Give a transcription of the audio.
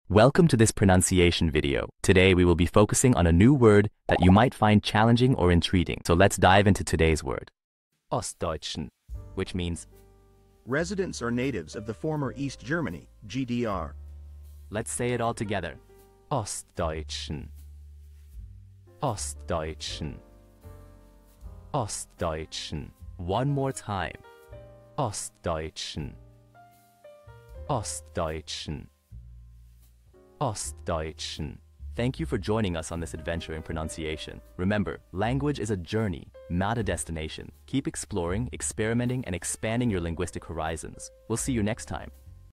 Welcome to this pronunciation video. Today we will be focusing on a new word that you might find challenging or intriguing. So let's dive into today's word. Ostdeutschen, which means residents or natives of the former East Germany, GDR. Let's say it all together. Ostdeutschen. Ostdeutschen. Ostdeutschen. One more time. Ostdeutschen. Ostdeutschen. Ostdeutschen. Thank you for joining us on this adventure in pronunciation. Remember, language is a journey, not a destination. Keep exploring, experimenting, and expanding your linguistic horizons. We'll see you next time.